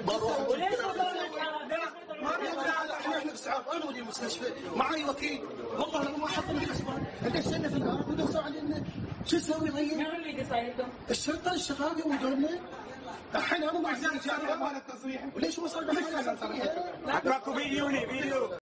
وليش احنا اسعاف، انا ودي المستشفى معي وكيل، والله لو ما حطوا لي اسبوع دشنا في الارض ودسوا علينا، شو نسوي طيب؟ مين اللي قصايته؟ الشرطه الشغال يودونا الحين انا ما عندي وليش وصل بحاجه؟ ماكو فيديو